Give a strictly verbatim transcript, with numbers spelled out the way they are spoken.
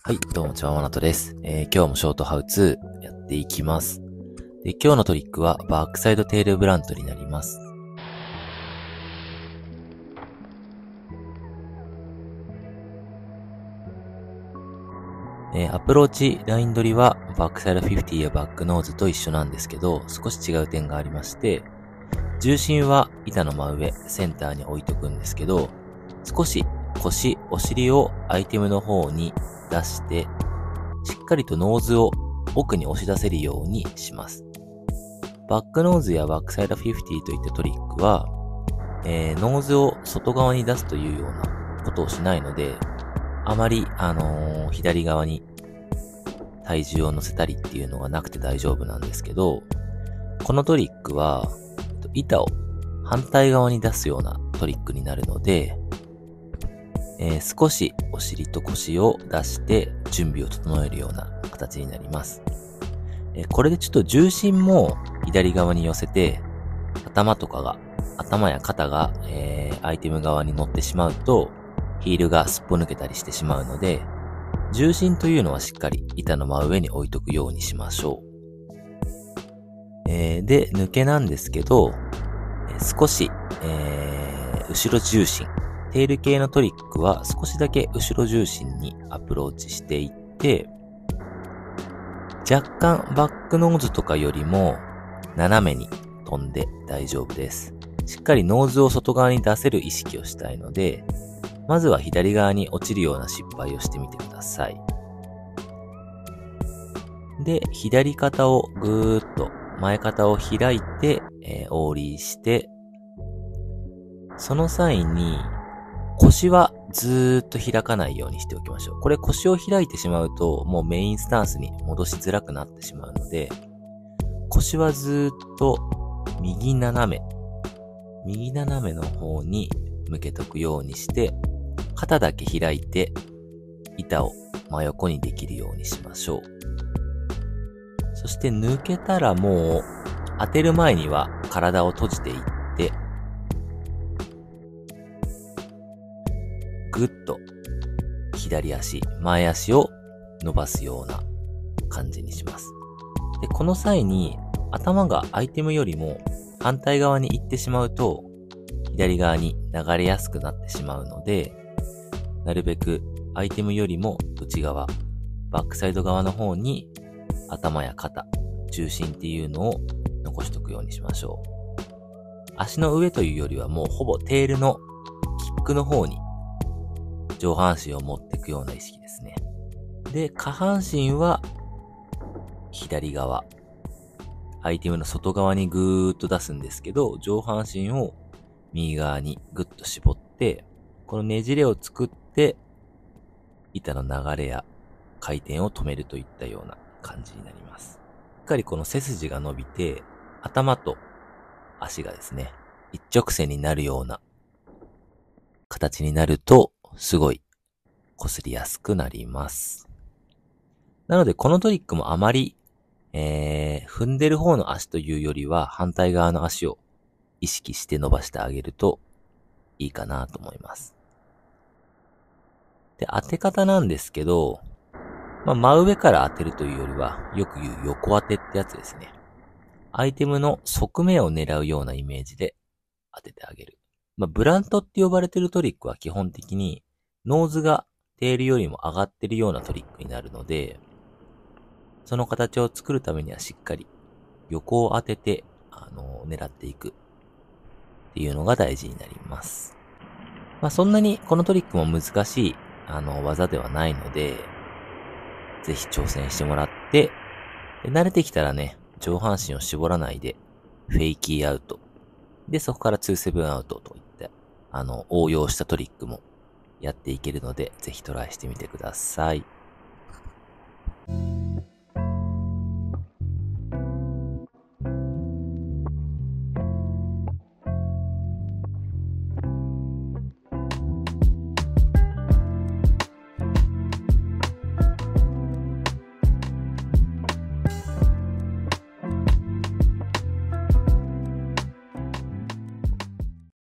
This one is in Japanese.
はい、どうも、ちわまなとです。えー、今日もショートハウツーやっていきます。で、今日のトリックはバックサイドテールブラントになります。えー、アプローチ、ライン取りはバックサイドフィフティやバックノーズと一緒なんですけど、少し違う点がありまして、重心は板の真上、センターに置いとくんですけど、少し腰、お尻をアイテムの方に出して、しっかりとノーズを奥に押し出せるようにします。バックノーズやバックサイドフィフティといったトリックは、えー、ノーズを外側に出すというようなことをしないので、あまり、あのー、左側に体重を乗せたりっていうのがなくて大丈夫なんですけど、このトリックは、板を反対側に出すようなトリックになるので、えー、少しお尻と腰を出して準備を整えるような形になります。えー、これでちょっと重心も左側に寄せて、頭とかが、頭や肩が、えー、アイテム側に乗ってしまうと、ヒールがすっぽ抜けたりしてしまうので、重心というのはしっかり板の真上に置いとくようにしましょう。えー、で、抜けなんですけど、えー、少し、えー、後ろ重心、テール系のトリックは少しだけ後ろ重心にアプローチしていって、若干バックノーズとかよりも斜めに飛んで大丈夫です。しっかりノーズを外側に出せる意識をしたいので、まずは左側に落ちるような失敗をしてみてください。で、左肩をぐーっと前肩を開いて、えー、オーリーして、その際に腰はずーっと開かないようにしておきましょう。これ腰を開いてしまうともうメインスタンスに戻しづらくなってしまうので、腰はずーっと右斜め、右斜めの方に向けとくようにして、肩だけ開いて板を真横にできるようにしましょう。そして抜けたらもう当てる前には体を閉じていって、ぐっと左足、前足を伸ばすような感じにします。で、この際に頭がアイテムよりも反対側に行ってしまうと左側に流れやすくなってしまうので、なるべくアイテムよりも内側、バックサイド側の方に頭や肩、重心っていうのを残しとくようにしましょう。足の上というよりはもうほぼテールのキックの方に上半身を持っていくような意識ですね。で、下半身は左側、アイテムの外側にぐーっと出すんですけど、上半身を右側にぐっと絞って、このねじれを作って板の流れや回転を止めるといったような感じになります。しっかりこの背筋が伸びて、頭と足がですね、一直線になるような形になると、すごい擦りやすくなります。なのでこのトリックもあまり、えー、踏んでる方の足というよりは反対側の足を意識して伸ばしてあげるといいかなと思います。で、当て方なんですけど、まあ、真上から当てるというよりは、よく言う横当てってやつですね。アイテムの側面を狙うようなイメージで当ててあげる。まあ、ブラントって呼ばれてるトリックは基本的に、ノーズがテールよりも上がってるようなトリックになるので、その形を作るためにはしっかり横を当てて、あの、狙っていくっていうのが大事になります。まあ、そんなにこのトリックも難しい、あの、技ではないので、ぜひ挑戦してもらって、で慣れてきたらね、上半身を絞らないで、フェイキーアウト。で、そこからにセブンアウトといって、あの、応用したトリックもやっていけるので、ぜひトライしてみてください。